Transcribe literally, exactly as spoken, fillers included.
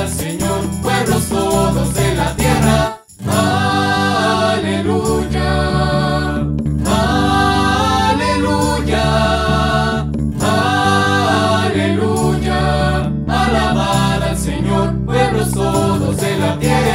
al Señor, pueblos todos de la tierra. Aleluya, aleluya, aleluya. Alabad al Señor, pueblos todos de la tierra.